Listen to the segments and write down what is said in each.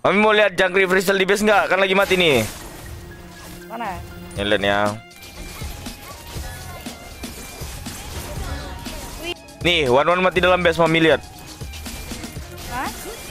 Mami mau lihat jangkrik freestyle di base nggak? Kan lagi mati nih. Mana? Nih lihat ya. Nih, one mati dalam base, Mami lihat. Hah?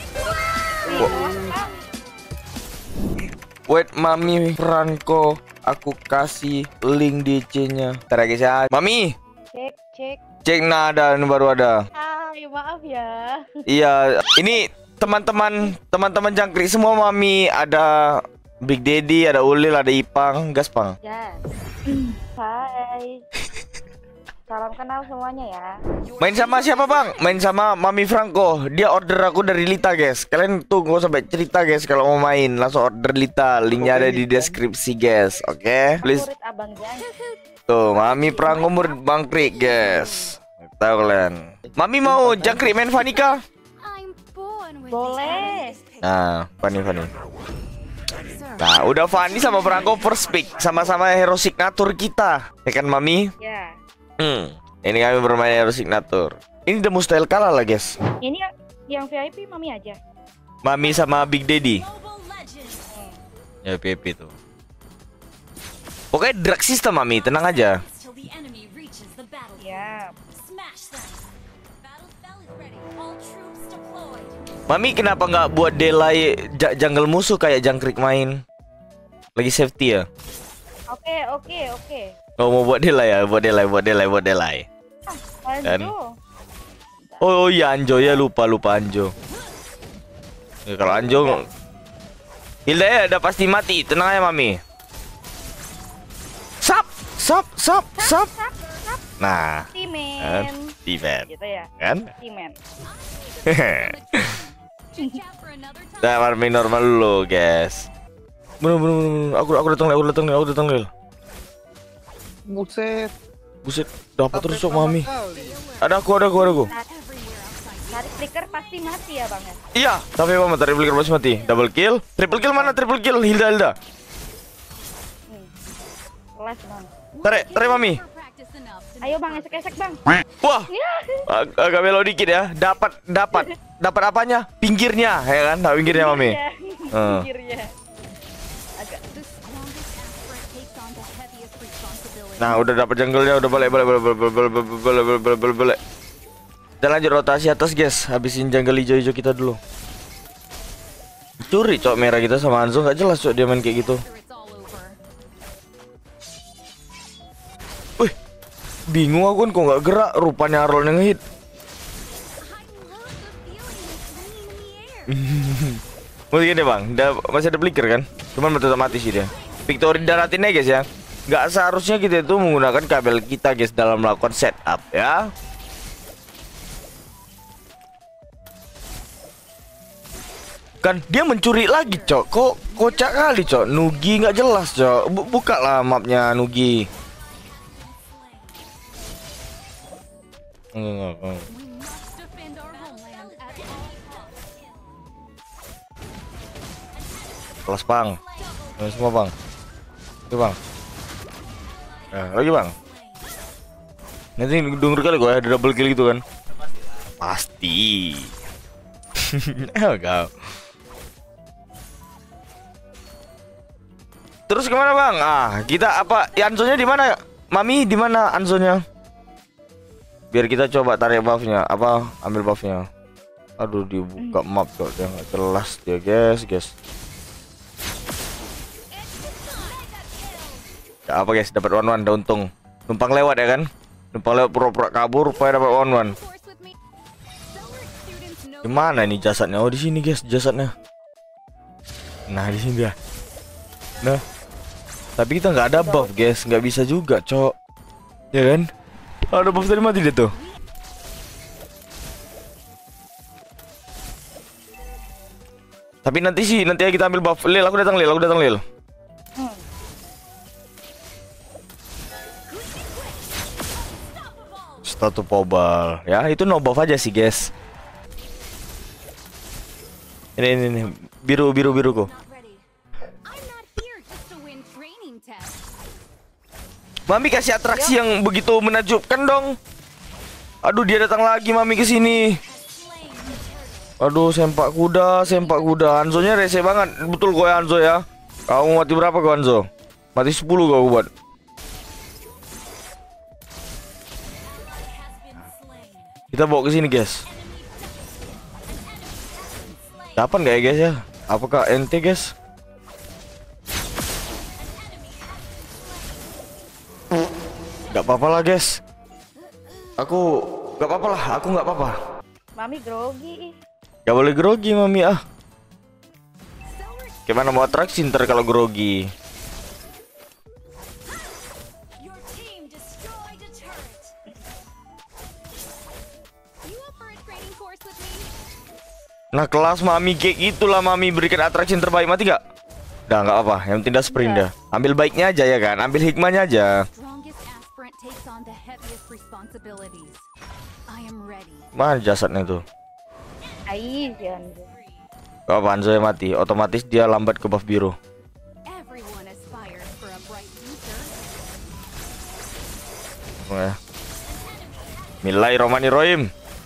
Wait, Mami Franco, aku kasih link DC-nya. Ntar ya guys ya. Mami, Cek. cek nada baru ada. Ya maaf ya. Iya, ini teman-teman jangkrik semua, Mami. Ada Big Daddy, ada Ulil, ada Ipang, Gaspang. Ya. Hai. Salam kenal semuanya ya. Main sama siapa, Bang? Main sama Mami Franco. Dia order aku dari Lita, guys. Kalian tunggu sampai cerita, guys. Kalau mau main, langsung order Lita. Linknya ada di deskripsi, guys. Oke? Please. Murid Abang Jang. Tuh, Mami Franco murid Bangkrik, guys. Tahu kalian. Mami mau jangkrik main Vanika? Boleh. Nah, Fanny. Nah, udah Fanny sama Franco first pick. Sama-sama hero signature kita. Ya kan, Mami? Ya. Ini kami bermain hero signature. Ini udah mustahil kalah lah, guys. Ini yang VIP Mami aja. Mami sama Big Daddy. Ya, PP tuh. Pokoknya drag system, Mami, tenang aja. Ya. Mami kenapa nggak buat delay jungle musuh kayak jangkrik main? Lagi safety ya? Oke. Oh, mau buat delay ya? Buat delay. Dan Anjo. oh iya, Anjo ya, lupa Anjo. Ya, kalau Anjo Hilda ya udah pasti mati, tenang aja, Mami. Sap. Nah, Timen. Timen. Gitu ya. Kan? Timen. Nah, farming normal dulu, guys. Bener. Aku datang nih. Buset, dapat terus kok, Mami. Ada aku. Tarik flicker pasti mati ya Bang ya. Iya, tapi Mama tarik flicker pasti mati. Double kill. Triple kill mana? Triple kill Hilda. Kelas Bang. Tarik Mami. Ayo Bang, esek Bang. Wah, Ya. agak belok dikit ya. Dapat apanya? Pinggirnya, ya kan? Nah, pinggirnya, Mami. Pinggirnya. Agak. Nah, udah dapat jungle-nya, udah balik. Kita lanjut rotasi atas, guys. Habisin jungle hijau-hijau kita dulu. Curi cok merah kita sama Hanzo, nggak jelas cok dia main kayak gitu. Wih, bingung aku kan kok nggak gerak. Rupanya Arlon yang hit. Mungkin deh Bang, masih ada flicker kan? Cuman tetap mati sih dia. Victory daratin aja guys ya. Nggak seharusnya kita itu menggunakan kabel kita guys dalam melakukan setup ya. Kan dia mencuri lagi cok. Kok kocak kali cok. Nugi nggak jelas cok. Buka lah mapnya Nugi. Enggak. Kelas Bang. Semua Bang. Itu Bang. Lagi Bang. Nanti denger kali gue ada double kill gitu kan. Pasti. Enggak. Terus kemana Bang? Kita apa? Anzonya di mana? Mami di mana Anzonya? Biar kita coba tarik buffnya. Ambil buffnya. Aduh, dibuka map kok dia nggak jelas dia guys. Ya, apa guys? Dapat one udah untung. Numpang lewat ya kan? Numpang lewat pura-pura kabur supaya dapat one. Gimana nih jasadnya? Oh di sini guys jasadnya. Nah di sini dia. Nah. Tapi kita nggak ada buff guys, nggak bisa juga cok. Ya kan? Ada buff tadi mati dia tuh. Tapi nanti aja kita ambil buff. Lil, aku datang Lil. Statu pobal. Ya, itu no buff aja sih, guys. Ini biru kok. Mami kasih atraksi yang begitu menakjubkan dong. Aduh, dia datang lagi Mami ke sini. Aduh, sempak kuda, sempak kuda. Hanzonya rese banget. Betul gue Hanzo ya. Kamu mati berapa kau Hanzo? Mati 10 kau buat. Kita bawa ke sini, guys. Dapat nggak ya, guys ya? Apakah ente, guys? Gak apa-apa lah, guys. Aku gak apa-apa lah. Aku gak apa-apa. Mami grogi. Gak boleh grogi, Mami ah. Gimana mau atraksi ntar kalau grogi? Nah, kelas Mami kayak gitulah Mami, berikan atraksi yang terbaik. Mati gak? Udah gak apa, yang tidak sprint dah. Ambil baiknya aja ya kan, ambil hikmahnya aja. Mana jasadnya tuh? Ai, Hanzo. Gak apa, Hanzo yang mati, otomatis dia lambat ke buff biru. Bismillahirrahmanirrahim.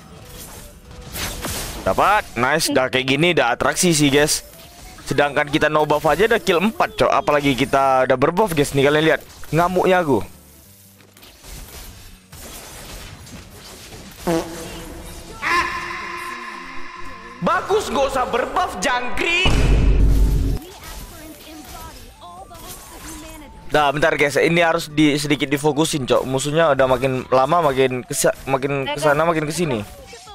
Dapat, nice, dah kayak gini dah atraksi sih guys. Sedangkan kita no buff aja udah kill 4 cok. Apalagi kita udah berbuff guys. Nih kalian lihat ngamuknya aku. Bagus, gak usah berbuff jangkrik. Nah bentar guys, ini harus sedikit difokusin cok. Musuhnya udah makin lama makin kesana makin kesini.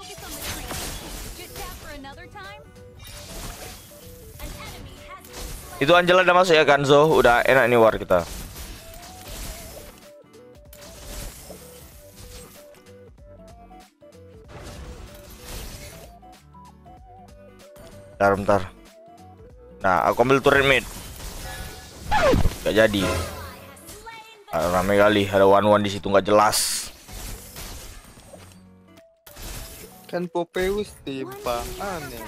Itu Angela udah masuk ya Kanzo, udah enak nih war kita. Bentar. Nah, aku ambil turret mid. Gak jadi. Rame kali, ada one-one di situ nggak jelas. Kan Popeus timpang aneh.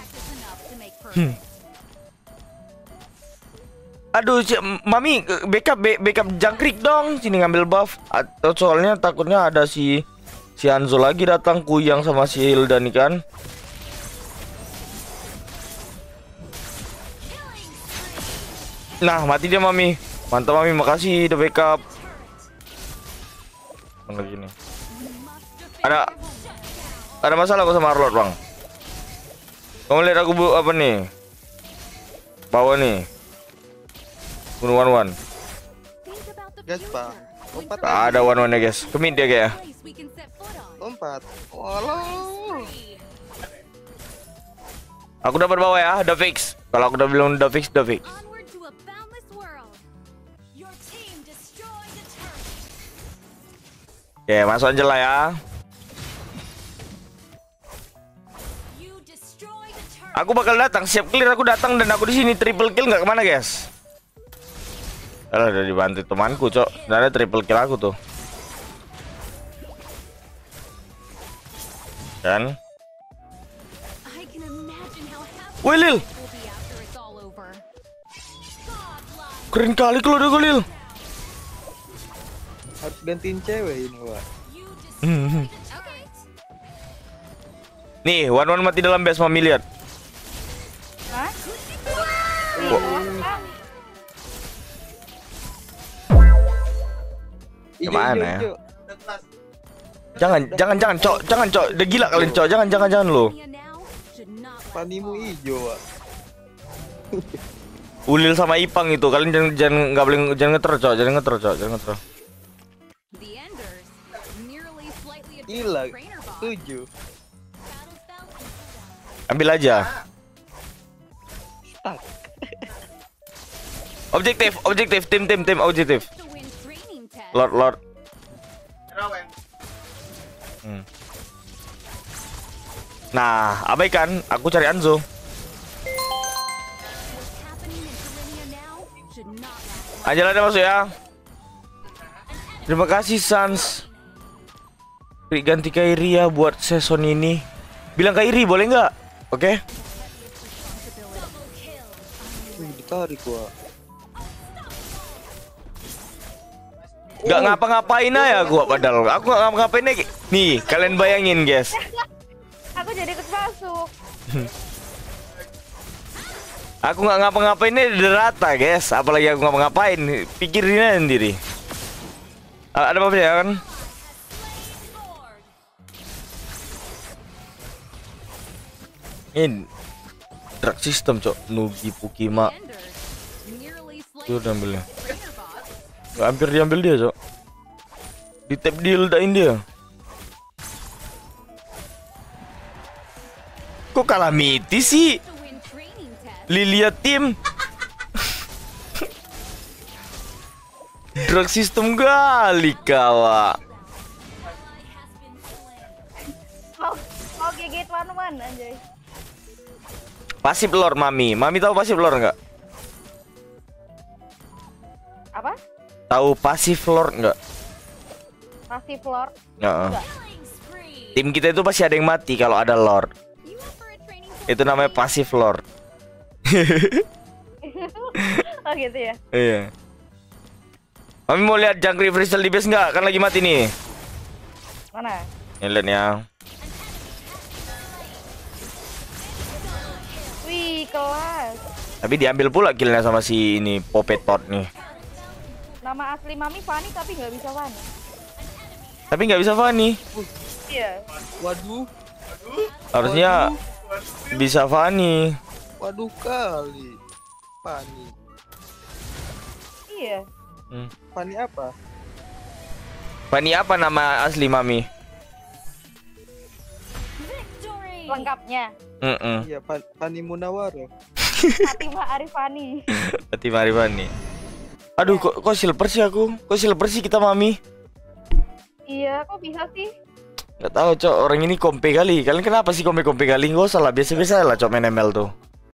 Aduh, Mami, backup jangkrik dong. Sini ngambil buff. Atau soalnya takutnya ada si Hanzo lagi datang kuyang sama si Hilda nih kan. Nah, mati dia Mami. Mantap Mami, makasih udah backup. Bang gini. Ada masalah kok sama Arlord, Bang. Kamu lihat aku apa nih? Bawa nih. Bunuh one-one. Guys, Bang. Lompat. Ada one-one ya, guys. Kemit dia kayak. Lompat. Walau. Aku dapat bawa ya, udah fix. Kalau aku udah bilang udah fix, udah fix. Oke, masuk Angela ya. Aku bakal datang, siap clear aku datang dan aku di sini triple kill nggak kemana guys? Alah, udah dibantu temanku cok, udah ada triple kill aku tuh. Dan wih Lil, keren kali kalau udah Lil. Harus gantiin cewek ini, Wak. Nih, one-one mati dalam base, Mami lihat. Hah? Gimana ya? Jangan cok, udah gila kalian cok, jangan lo. Panimu hijau, Wak. Ulil sama Ipang itu, kalian jangan nggak boleh jangan ngeter cok. Gila, 7. Ambil aja. Objektif, tim objektif. Lord. Nah, abaikan, aku cari Anzo. Angela ada masuk ya. Terima kasih Sans. Ganti Kairi ya buat season ini. Bilang Kairi boleh nggak? Oke. Ditarik, Wak. Gak ngapa-ngapain aja gua padahal. Aku gak ngapa-ngapain aja. Nih, kalian bayangin, guys. Aku jadi ikut masuk. Aku nggak ngapa-ngapain ini udah rata guys. Apalagi aku ngapa-ngapain, pikirin aja sendiri. Ada apa ya kan? Ini drag system cok, Nugi Pukima. Itu udah ambilnya. Gak hampir diambil dia cok. Di tap diledakin dia. Kok kalah miti sih? Lilia tim. Drag system kali kawa. Mau GG tuan-tuan anjay. Pasif lore Mami. Mami tahu pasif lore nggak? Apa? Tahu pasif lore nggak? Pasif lore? Nggak. Tim kita itu pasti ada yang mati kalau ada lore. Itu namanya pasif lore. Oh gitu ya. Iya. Mami mau lihat jangkrik freestyle di base nggak? Kan lagi mati nih. Mana? Nih lihat ya. Wih, kelas. Tapi diambil pula killnya sama si ini Popetot nih. Nama asli Mami Fanny tapi nggak bisa Fanny. Tapi nggak bisa Fanny. Iya. Waduh. Harusnya bisa Fanny. Waduh kali. Pani. Iya. Pani apa? Fanny apa nama asli Mami? Lengkapnya. Iya, Pani Munawaro. Fatimah Arifani. Fatimah Arifani. Aduh, kok silver sih aku? Kok silver sih kita Mami? Iya, kok bisa sih? Gak tahu cok, orang ini kompe kali. Kalian kenapa sih kompe kali? Gak usah lah, biasa-biasa lah cok main ML tuh.